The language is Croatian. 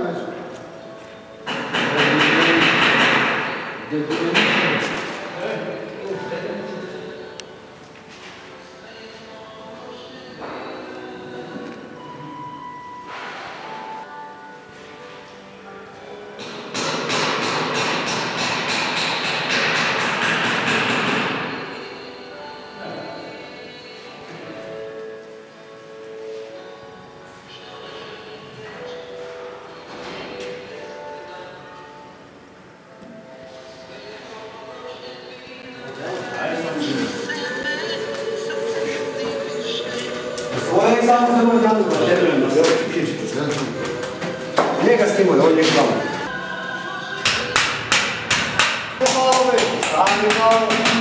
Samo se moj danu da šerujem da se ovo piši. Njega stimuje, on je glavu. Hvala,